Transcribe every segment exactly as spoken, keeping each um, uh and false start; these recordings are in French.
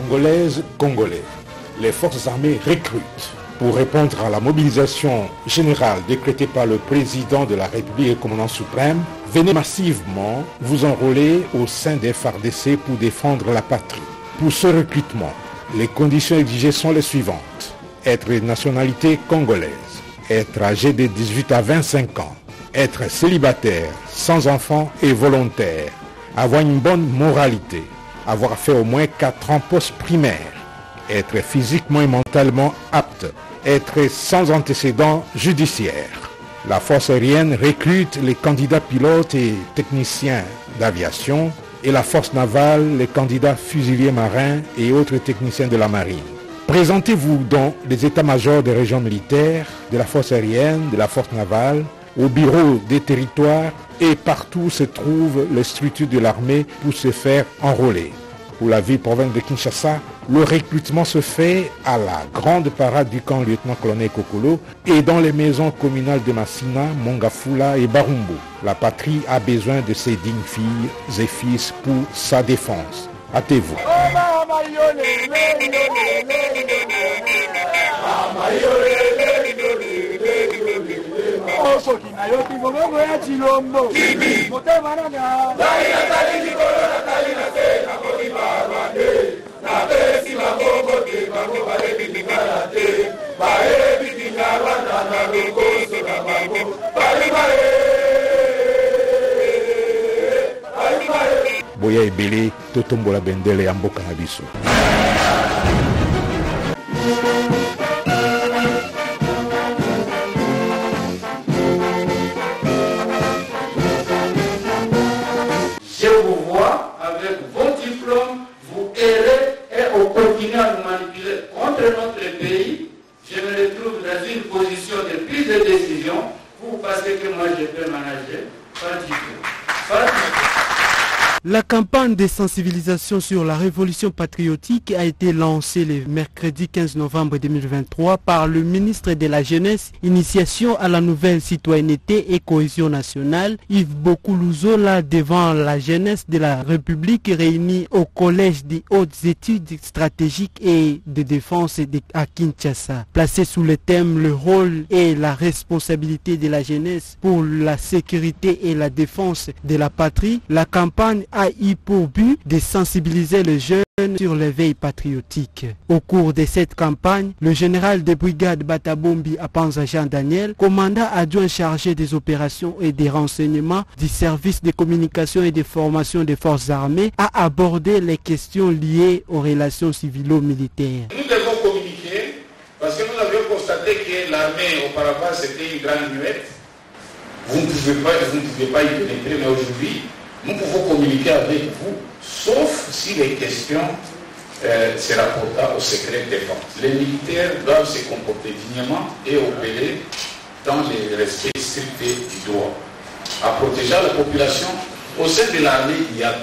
Congolaises, Congolais, les forces armées recrutent. Pour répondre à la mobilisation générale décrétée par le président de la République et le commandant suprême, venez massivement vous enrôler au sein des F A R D C pour défendre la patrie. Pour ce recrutement, les conditions exigées sont les suivantes. Être de nationalité congolaise, être âgé de dix-huit à vingt-cinq ans, être célibataire, sans enfant et volontaire, avoir une bonne moralité, avoir fait au moins quatre ans post-primaire, être physiquement et mentalement apte, être sans antécédents judiciaires. La force aérienne recrute les candidats pilotes et techniciens d'aviation et la force navale les candidats fusiliers marins et autres techniciens de la marine. Présentez-vous dans les états-majors des régions militaires, de la force aérienne, de la force navale, au bureau des territoires et partout où se trouvent les structures de l'armée pour se faire enrôler. Pour la ville-province de Kinshasa, le recrutement se fait à la grande parade du camp lieutenant-colonel Kokolo et dans les maisons communales de Massina, Mongafula et Barumbo. La patrie a besoin de ses dignes filles et fils pour sa défense. Hâtez-vous. Boya ebele totombola bendele ya mboka na biso. Je vous vois avec vos diplômes, vous errez et on continue à nous manipuler contre notre pays. Je me retrouve dans une position de prise de décision. Vous pensez que moi je peux manager? Pas du tout. Pas du tout. La campagne de sensibilisation sur la révolution patriotique a été lancée le mercredi quinze novembre deux mille vingt-trois par le ministre de la Jeunesse, Initiation à la nouvelle citoyenneté et cohésion nationale, Yves Bokoulouzola, devant la jeunesse de la République réunie au Collège des hautes études stratégiques et de défense à Kinshasa. Placé sous le thème « Le rôle et la responsabilité de la jeunesse pour la sécurité et la défense de la patrie », la campagne a eu pour but de sensibiliser les jeunes sur l'éveil patriotique. Au cours de cette campagne, le général de brigade Batabombi Apanza Jean Daniel, commandant adjoint chargé des opérations et des renseignements du service de communication et de formation des forces armées, a abordé les questions liées aux relations civilo-militaires. Nous devons communiquer parce que nous avions constaté que l'armée auparavant c'était une grande muette. Vous ne pouvez pas, vous ne pouvez pas y pénétrer, mais aujourd'hui, nous pouvons communiquer avec vous, sauf si les questions euh, se rapportent au secret de défense. Les militaires doivent se comporter dignement et opérer dans le respect strict du droit. En protégeant la population, au sein de l'armée, il y a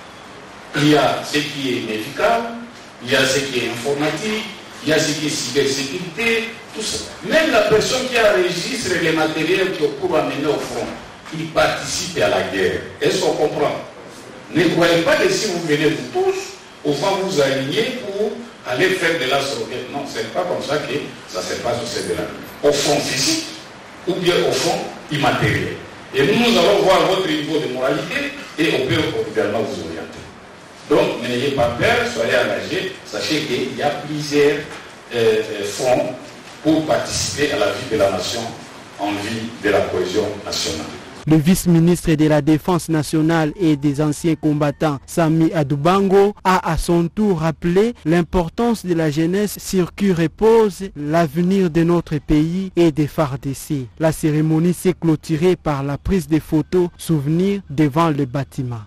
tout. Il y a ce qui est médical, il y a ce qui est informatique, il y a ce qui est cybersécurité, tout ça. Même la personne qui enregistre les matériels pour amener au front, il participe à la guerre. Est-ce qu'on comprend? Ne croyez pas que si vous venez vous tous, on va vous aligner pour aller faire de la sauvegarde. Non, ce n'est pas comme ça que ça se passe au sein de l'armée. Au front physique ou bien au front immatériel. Et nous, nous allons voir votre niveau de moralité et on peut également vous orienter. Donc, n'ayez pas peur, soyez engagés. Sachez qu'il y a plusieurs euh, fronts pour participer à la vie de la nation en vue de la cohésion nationale. Le vice-ministre de la Défense nationale et des anciens combattants, Sami Adoubango, a à son tour rappelé l'importance de la jeunesse sur qui repose l'avenir de notre pays et des F A R D C. La cérémonie s'est clôturée par la prise de photos souvenirs devant le bâtiment.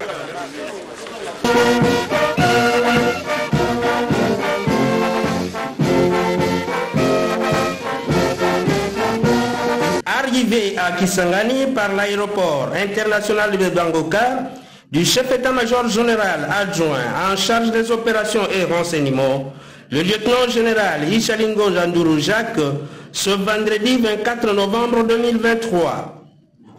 Arrivé à Kisangani par l'aéroport international de Bangoka, du chef état-major général adjoint en charge des opérations et renseignements, le lieutenant général Ishalingo Jandourou Jacques, ce vendredi vingt-quatre novembre deux mille vingt-trois.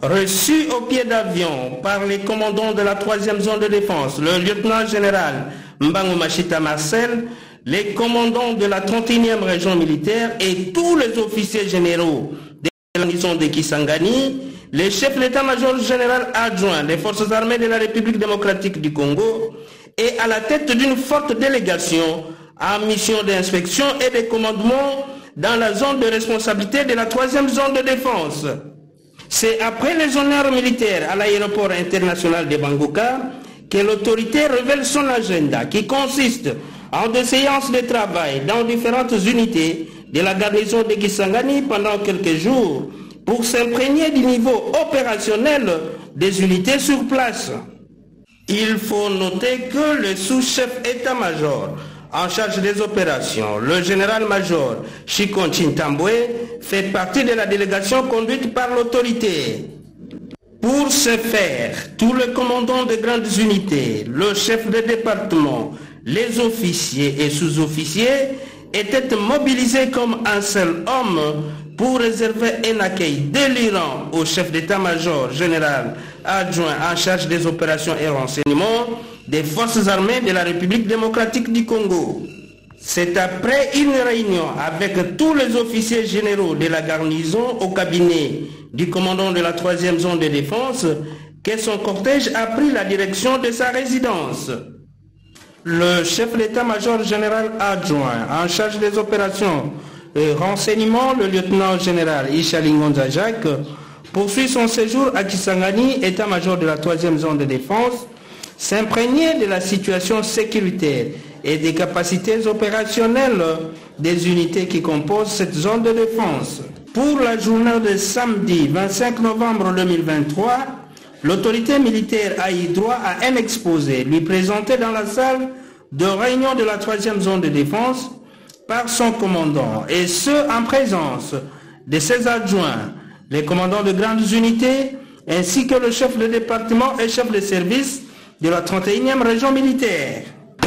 Reçu au pied d'avion par les commandants de la troisième zone de défense, le lieutenant général Mbango Machita Marcel, les commandants de la trente et unième région militaire et tous les officiers généraux des garnisons de Kisangani, les chefs d'état-major général adjoint des forces armées de la République démocratique du Congo et à la tête d'une forte délégation en mission d'inspection et de commandement dans la zone de responsabilité de la troisième zone de défense. C'est après les honneurs militaires à l'aéroport international de Bangoka que l'autorité révèle son agenda qui consiste en des séances de travail dans différentes unités de la garnison de Kisangani pendant quelques jours pour s'imprégner du niveau opérationnel des unités sur place. Il faut noter que le sous-chef état-major en charge des opérations, le général-major Chikonchin Tambwe, fait partie de la délégation conduite par l'autorité. Pour ce faire, tous les commandants de grandes unités, le chef de département, les officiers et sous-officiers étaient mobilisés comme un seul homme pour réserver un accueil délirant au chef d'état-major général adjoint en charge des opérations et renseignements des forces armées de la République démocratique du Congo. C'est après une réunion avec tous les officiers généraux de la garnison au cabinet du commandant de la troisième zone de défense que son cortège a pris la direction de sa résidence. Le chef d'état-major général adjoint en charge des opérations et renseignements, le lieutenant général Ishalingonza Jacques, poursuit son séjour à Kisangani, état-major de la troisième zone de défense, s'imprégner de la situation sécuritaire et des capacités opérationnelles des unités qui composent cette zone de défense. Pour la journée de samedi vingt-cinq novembre deux mille vingt-trois, l'autorité militaire a eu droit à un exposé lui présenté dans la salle de réunion de la troisième zone de défense par son commandant, et ce en présence de ses adjoints, les commandants de grandes unités, ainsi que le chef de département et chef de service de la trente et unième région militaire.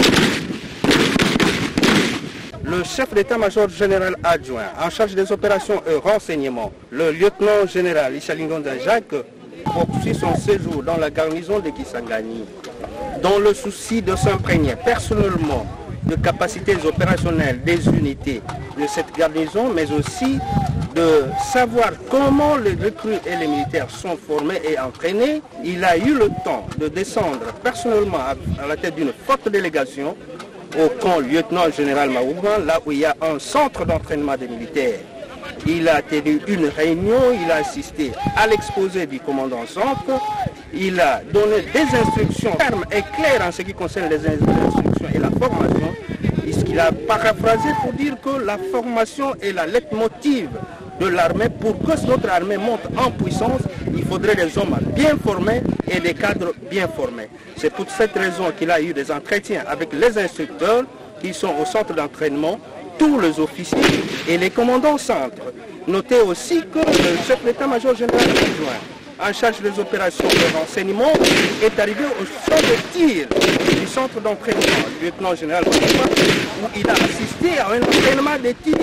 Le chef d'état-major général adjoint en charge des opérations et renseignements, le lieutenant général Ishalingonza Jacques, poursuit son séjour dans la garnison de Kisangani, dans le souci de s'imprégner personnellement de capacités opérationnelles des unités de cette garnison, mais aussi de savoir comment les recrues et les militaires sont formés et entraînés. Il a eu le temps de descendre personnellement à la tête d'une forte délégation au camp lieutenant général Maouban, là où il y a un centre d'entraînement des militaires. Il a tenu une réunion, il a assisté à l'exposé du commandant centre, il a donné des instructions fermes et claires en ce qui concerne les instructions et la formation. Il a paraphrasé pour dire que la formation est la leitmotiv de l'armée. Pour que notre armée monte en puissance, il faudrait des hommes bien formés et des cadres bien formés. C'est pour cette raison qu'il a eu des entretiens avec les instructeurs qui sont au centre d'entraînement, tous les officiers et les commandants centres. Notez aussi que le chef d'état-major général adjoint en charge des opérations de renseignement est arrivé au champ de tir du centre d'entraînement, le lieutenant général où il a assisté à un entraînement de tir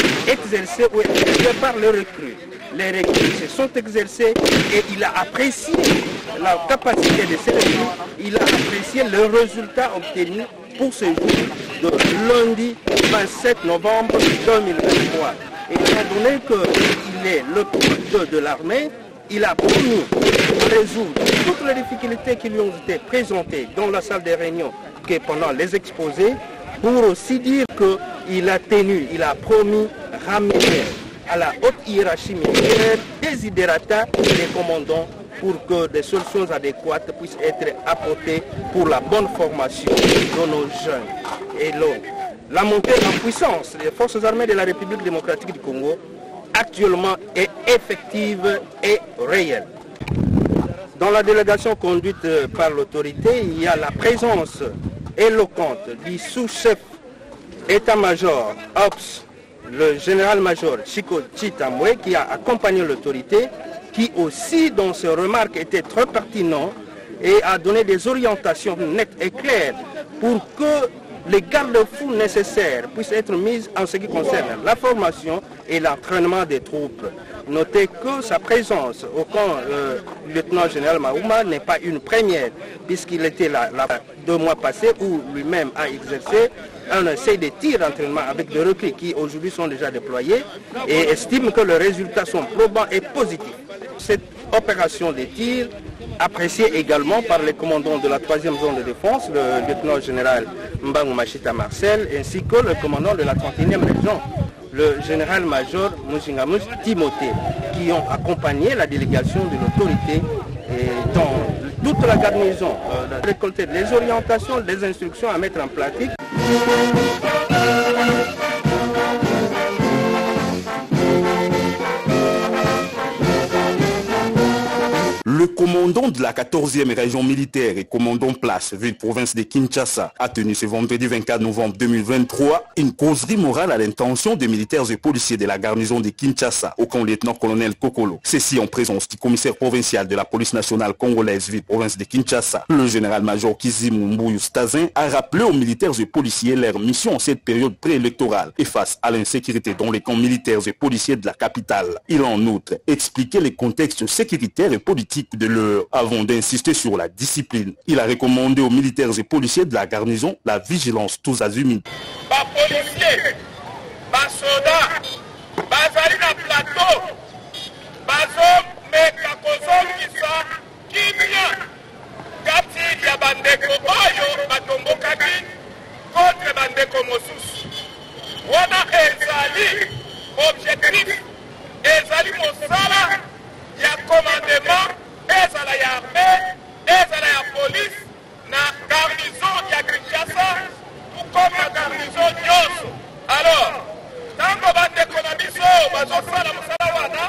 exercé ou exercé par les recrues. Les recrues se sont exercés et il a apprécié la capacité de ces recrues, il a apprécié le résultat obtenu pour ce jour de lundi vingt-sept novembre deux mille vingt-trois. Et étant donné qu'il est le deux de l'armée, il a promis de résoudre toutes les difficultés qui lui ont été présentées dans la salle des réunions que pendant les exposés, pour aussi dire qu'il a tenu, il a promis ramener à la haute hiérarchie militaire des idérata des commandants pour que des solutions adéquates puissent être apportées pour la bonne formation de nos jeunes. Et l'autre, la montée en puissance des forces armées de la République démocratique du Congo actuellement est effective et réelle. Dans la délégation conduite par l'autorité, il y a la présence éloquente du sous-chef état-major O P S, le général-major Chiko Chitamwe, qui a accompagné l'autorité, qui aussi dans ses remarques était très pertinent et a donné des orientations nettes et claires pour que les garde-fous nécessaires puissent être mis en ce qui concerne la formation et l'entraînement des troupes. Notez que sa présence au camp euh, du lieutenant-général Maouma n'est pas une première, puisqu'il était là, là deux mois passés où lui-même a exercé un essai de tir d'entraînement avec des recrues qui aujourd'hui sont déjà déployés et estime que les résultats sont probants et positifs. Cette opération de tir, appréciée également par les commandants de la troisième zone de défense, le lieutenant-général Mbangou Machita Marcel, ainsi que le commandant de la trente et unième région, le général-major Mouchingamouch Timothée, qui ont accompagné la délégation de l'autorité dans toute la garnison, euh, de récolter des orientations, des instructions à mettre en pratique. Le commandant de la quatorzième région militaire et commandant place ville-province de Kinshasa a tenu ce vendredi vingt-quatre novembre deux mille vingt-trois une causerie morale à l'intention des militaires et policiers de la garnison de Kinshasa au camp lieutenant-colonel Kokolo. Ceci en présence du commissaire provincial de la police nationale congolaise ville-province de Kinshasa. Le général-major Kizimu Mbuyu Stazin a rappelé aux militaires et policiers leur mission en cette période préélectorale et face à l'insécurité dans les camps militaires et policiers de la capitale. Il a en outre expliqué les contextes sécuritaires et politiques de l'heure avant d'insister sur la discipline. Il a recommandé aux militaires et policiers de la garnison la vigilance tous azimuts. Bas policiers, bas soldats, bas ali na plateau, bazo meka kozom kisa kimia kati ya bandeko oyo batombokaki contre bandeko mosusu. Wana ezali objectif, ezali mosala ya commandement, ezala ya armée, ezala ya police na garnison ya Kinshasa tout comme la garnison nyonso. Alors, tango bandeko na biso bazosala mosala wana,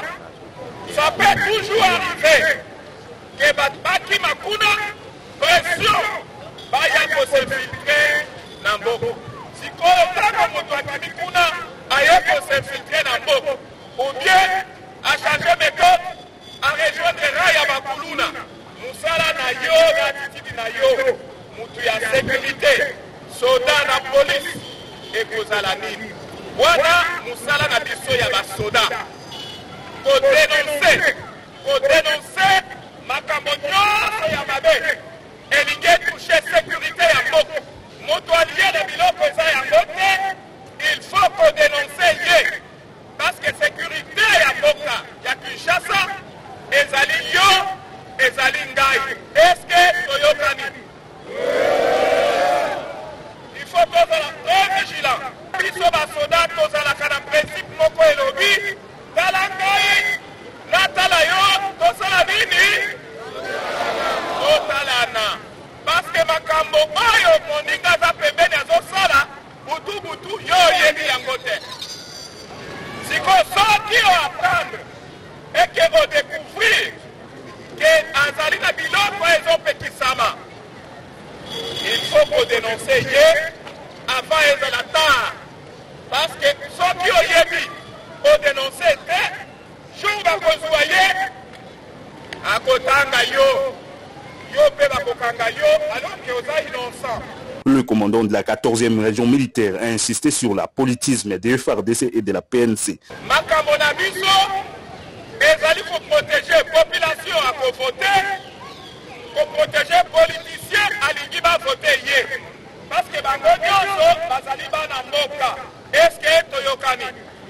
ça peut toujours arriver que baki makuna pression baya kosefiltre na mboko. Sikoyo tango moto akimi kuna aye kosefiltre na mboko ou bien a changer méthode a rejoindre Raya Bakuluna, Moussala na yo, Gatiti na yo, Moutou ya sécurité, soda na police, et Kozala nini. Wana Moussala na biso ya ba soda. Ko dénoncer, ko dénoncer, makambo nyonso ya mabe, elinge toucher sécurité ya moko. Moto allié de biloko eza ya mbote, il faut ko dénoncer ye. Parce que sécurité ya mboka, ya Kinshasa, ezali yo, ezali ngai. Est-ce que toyokani? Il faut tozala très vigilant. Biso basoda tozalaka na principe moko elobi, tala ngai, natala yo, tosala nini? Totalana. Parce que makambo oyo moninga za pembeni azosala, butu butu yo yebi yango te. Siko soki o apprendre et que o découvrir que azali na biloko ezopekisama, il faut qu'on dénonce ye avant ezala tard. Parce que soki oyebi o dénonce te, jour bakozwa ye akotanga yo, yo pe bakokanga yo alors que oza innocent. Le commandant de la quatorzième région militaire a insisté sur la politisme des F A R D C et de la P N C. Makambo na biso ezali ko protéger population à ko voter, ko protéger politiciens alingi ba voter ye. Parce que bango nyonso bazali bana mboka. Est-ce que toyokani?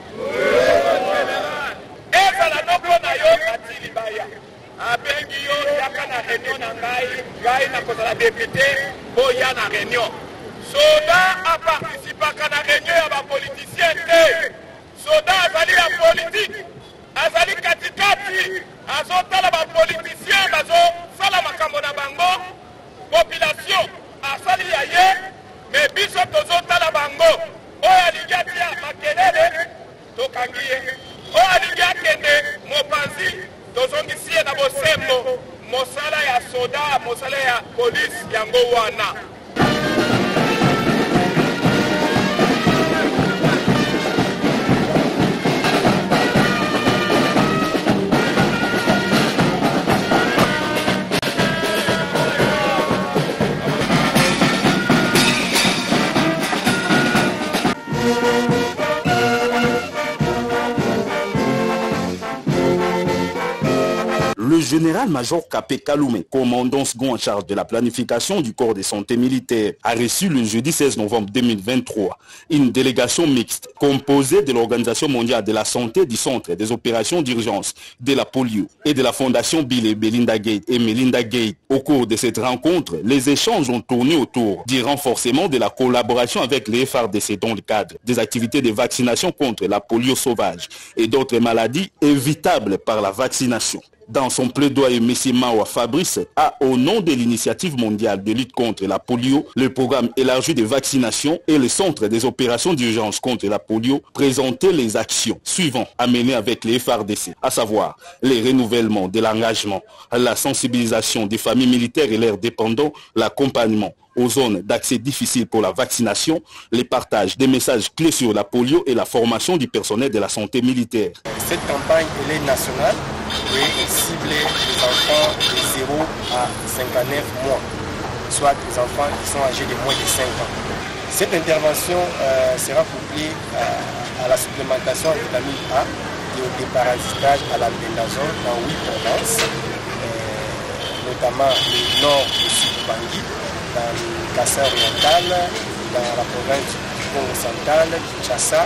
Ezala noko na yo atili baya. Abengi yo yaka na réunion na ngai, ngai na kozala député, boya na réunion. Soda a participé à la réunion ya ba politicien te. Soda azali ya politique, azali katikati, azotala ba politicien bazo sala makambo na bango, population asali ya ye, mais biso tozotala bango. Oyo alingi atia makelele, tokangi ye. Oyo alingi akende mopanzi, tozongisi na bosembo, mosala ya soda, mosala ya police yango wana. général-major Kapé Kaloumé, commandant second en charge de la planification du corps de santé militaire, a reçu le jeudi seize novembre deux mille vingt-trois une délégation mixte composée de l'Organisation mondiale de la santé, du Centre des opérations d'urgence de la polio et de la Fondation Bill et Melinda Gates et Melinda Gates. Au cours de cette rencontre, les échanges ont tourné autour du renforcement de la collaboration avec les F R D C dans le cadre des activités de vaccination contre la polio sauvage et d'autres maladies évitables par la vaccination. Dans son plaidoyer, M. Mawa Fabrice a, au nom de l'initiative mondiale de lutte contre la polio, le programme élargi de vaccination et le centre des opérations d'urgence contre la polio, présenté les actions suivantes à mener avec les F R D C, à savoir les renouvellements de l'engagement, la sensibilisation des familles militaires et leurs dépendants, l'accompagnement aux zones d'accès difficiles pour la vaccination, les partages des messages clés sur la polio et la formation du personnel de la santé militaire. Cette campagne elle est nationale et elle cible les enfants de zéro à cinquante-neuf mois, soit les enfants qui sont âgés de moins de cinq ans. Cette intervention euh, sera couplée à, à la supplémentation de vitamine A et au déparasitage à la bendazole dans huit provinces, euh, notamment le nord et sud du Bangui, dans le Kassai oriental, dans la province du Congo central, Kinshasa,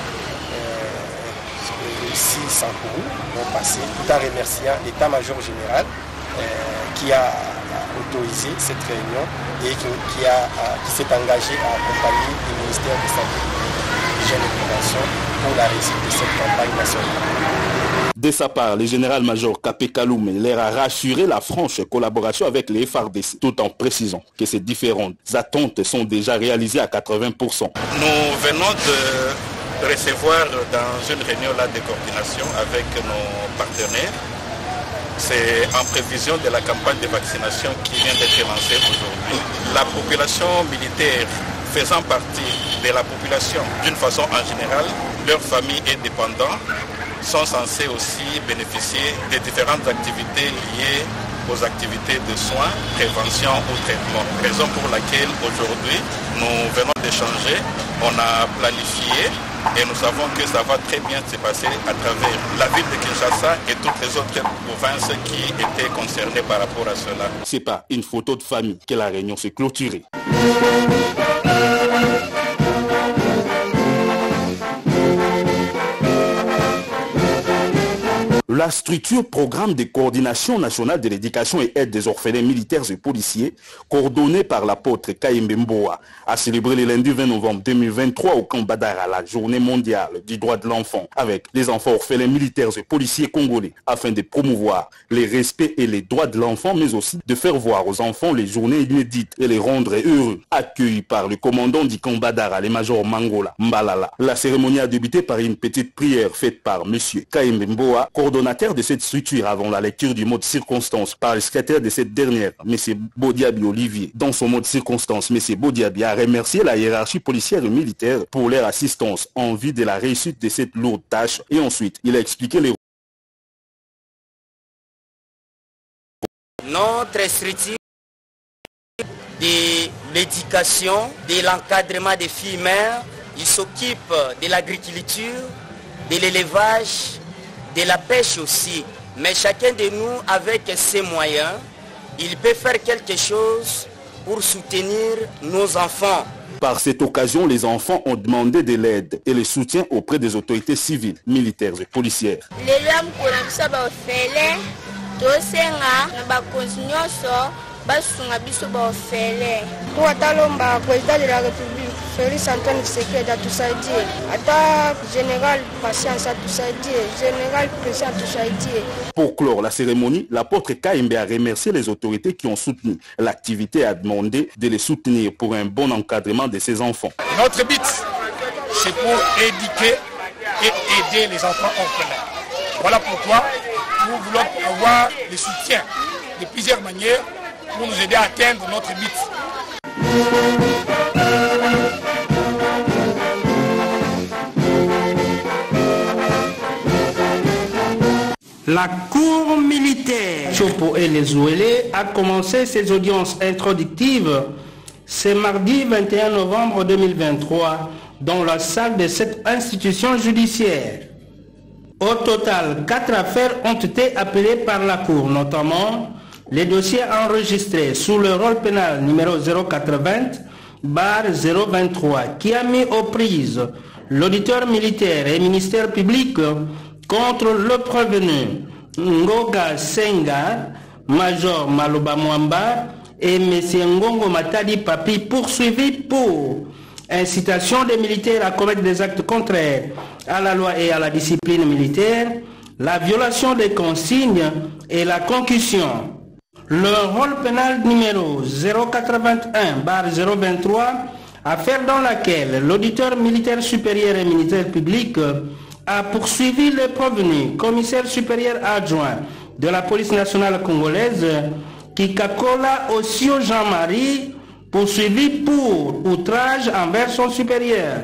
euh, et aussi Sankourou, vont passer, tout en remerciant l'état-major général euh, qui a autorisé cette réunion et qui, qui, a, qui s'est engagé à accompagner le ministère de Santé, Hygiène et Prévention pour la réussite de cette campagne nationale. De sa part, le général-major Kapé Kaloumé leur a rassuré la franche collaboration avec les F R D C, tout en précisant que ces différentes attentes sont déjà réalisées à quatre-vingts pour cent. Nous venons de recevoir dans une réunion là de coordination avec nos partenaires. C'est en prévision de la campagne de vaccination qui vient d'être lancée aujourd'hui. La population militaire faisant partie de la population d'une façon en général, leurs familles et dépendants sont censés aussi bénéficier des différentes activités liées aux activités de soins, prévention ou traitement. Raison pour laquelle aujourd'hui nous venons d'échanger, on a planifié et nous savons que ça va très bien se passer à travers la ville de Kinshasa et toutes les autres provinces qui étaient concernées par rapport à cela. C'est pas une photo de famille que la réunion s'est clôturée. La structure Programme de coordination nationale de l'éducation et aide des orphelins militaires et policiers, coordonnée par l'apôtre Kayembe Mboa, a célébré le lundi vingt novembre deux mille vingt-trois au camp Badara la journée mondiale du droit de l'enfant avec les enfants orphelins militaires et policiers congolais afin de promouvoir les respects et les droits de l'enfant, mais aussi de faire voir aux enfants les journées inédites et les rendre heureux. Accueilli par le commandant du camp Badara, le major Mangola Mbalala, la cérémonie a débuté par une petite prière faite par M. Kayembe Mboa, coordonnateur de cette structure avant la lecture du mot de circonstance par le secrétaire de cette dernière, M. Bodiabi Olivier. Dans son mot de circonstance, M. Bodiabi a remercié la hiérarchie policière et militaire pour leur assistance en vue de la réussite de cette lourde tâche et ensuite il a expliqué les... Notre structure de l'éducation, de l'encadrement des filles mères, il s'occupe de l'agriculture, de l'élevage, de la pêche aussi, mais chacun de nous, avec ses moyens, il peut faire quelque chose pour soutenir nos enfants. Par cette occasion, les enfants ont demandé de l'aide et le soutien auprès des autorités civiles, militaires et policières. basunga biso ba ofele kwa talomba président de la République Félix Antoine Tshisekedi atusaidie, ata général Patience atusaidie, général président atusaidie. Pour clore la cérémonie, l'apôtre Kayembe a remercié les autorités qui ont soutenu l'activité et a demandé de les soutenir pour un bon encadrement de ces enfants. Notre but, c'est pour éduquer et aider les enfants orphelins. Voilà pourquoi nous voulons avoir le soutien de plusieurs manières pour nous aider à atteindre notre but. La Cour militaire Chopo et les Ouélé a commencé ses audiences introductives ce mardi vingt et un novembre deux mille vingt-trois dans la salle de cette institution judiciaire. Au total, quatre affaires ont été appelées par la Cour, notamment les dossiers enregistrés sous le rôle pénal numéro zéro quatre-vingts barre zéro vingt-trois qui a mis aux prises l'auditeur militaire et ministère public contre le prévenu Ngoga Senga, Major Maloba Mwamba et M. Ngongo Matadi Papi, poursuivis pour incitation des militaires à commettre des actes contraires à la loi et à la discipline militaire, la violation des consignes et la concussion. Le rôle pénal numéro zéro quatre-vingt-un barre zéro vingt-trois, affaire dans laquelle l'auditeur militaire supérieur et militaire public a poursuivi le prévenu commissaire supérieur adjoint de la police nationale congolaise Kikakola Osio Jean-Marie, poursuivi pour outrage envers son supérieur.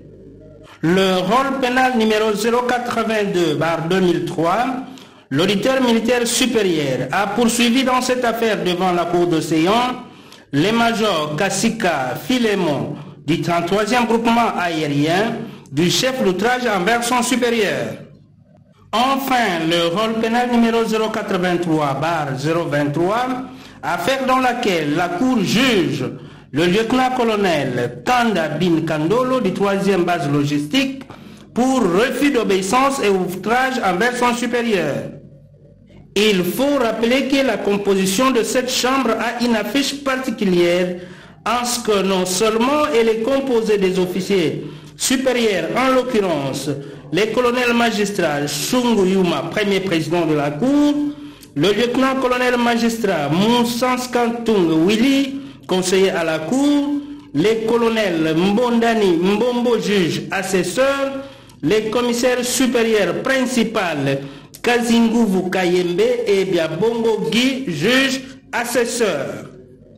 Le rôle pénal numéro zéro quatre-vingt-deux barre deux mille trois, l'auditeur militaire supérieur a poursuivi dans cette affaire devant la cour de Séon les majors Kassika Philémon du trente-troisième groupement aérien du chef d'outrage envers son supérieur. Enfin, le rôle pénal numéro zéro quatre-vingt-trois barre zéro vingt-trois, affaire dans laquelle la cour juge le lieutenant-colonel Kanda Bin Kandolo du troisième base logistique pour refus d'obéissance et outrage envers son supérieur. Il faut rappeler que la composition de cette chambre a une affiche particulière en ce que non seulement elle est composée des officiers supérieurs, en l'occurrence les colonels magistrats Shungu Yuma, premier président de la Cour, le lieutenant-colonel magistrat Moussans Kantung Willy, conseiller à la Cour, les colonels Mbondani Mbombo, juge assesseur, les commissaires supérieurs principal Kazinguvu Kayembe et Biabongo Guy, juge assesseur.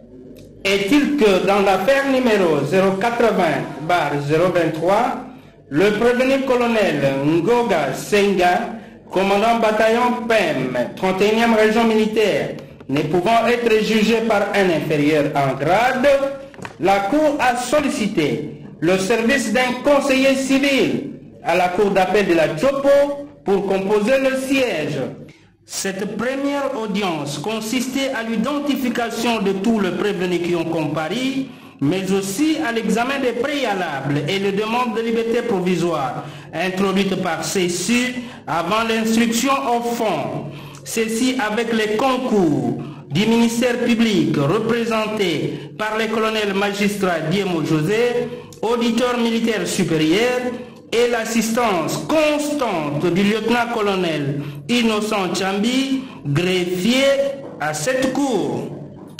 Est-il que dans l'affaire numéro zéro quatre-vingts barre zéro vingt-trois, le prévenu colonel Ngoga Senga, commandant bataillon P E M, trente et unième région militaire, ne pouvant être jugé par un inférieur en grade, la Cour a sollicité le service d'un conseiller civil à la Cour d'appel de la Chopo pour composer le siège. Cette première audience consistait à l'identification de tous les prévenus qui ont comparu, mais aussi à l'examen des préalables et les demandes de liberté provisoire introduites par ceux-ci avant l'instruction au fond. Ceci avec les concours du ministère public représenté par les colonels magistrats Diemo José, auditeur militaire supérieur, et l'assistance constante du lieutenant-colonel Innocent Chambi, greffier à cette cour.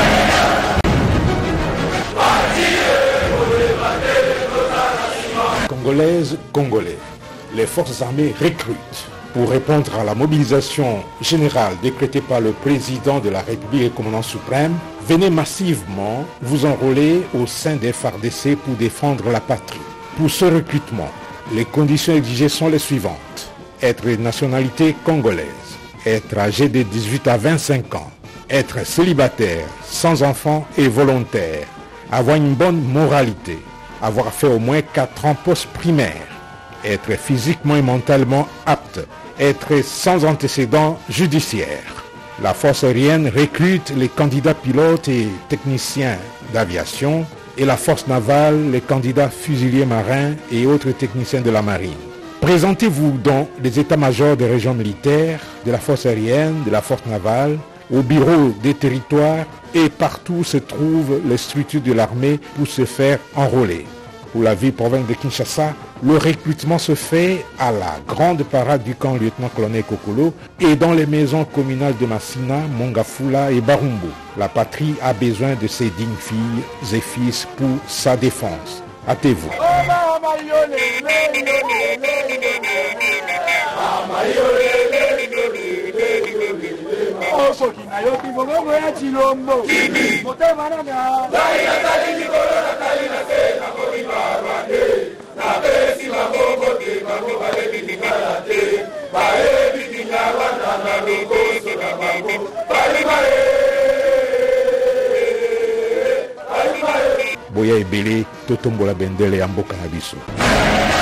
Congolaises, Congolais, les forces armées recrutent pour répondre à la mobilisation générale décrétée par le président de la République et commandant suprême. Venez massivement vous enrôler au sein des F A R D C pour défendre la patrie. Pour ce recrutement, les conditions exigées sont les suivantes. Être de nationalité congolaise, être âgé de dix-huit à vingt-cinq ans, être célibataire, sans enfant et volontaire, avoir une bonne moralité, avoir fait au moins quatre ans post-primaire, être physiquement et mentalement apte, être sans antécédents judiciaires. La force aérienne recrute les candidats pilotes et techniciens d'aviation, et la force navale, les candidats fusiliers marins et autres techniciens de la marine. Présentez-vous dans les états-majors des régions militaires, de la force aérienne, de la force navale, au bureau des territoires et partout où se trouvent les structures de l'armée pour se faire enrôler. Pour la ville province de Kinshasa, le recrutement se fait à la grande parade du camp lieutenant-colonel Kokolo et dans les maisons communales de Massina, Mongafula et Barumbu. La patrie a besoin de ses dignes filles et fils pour sa défense. Hâtez-vous. Boya ebele totombola bendele ya mboka na biso.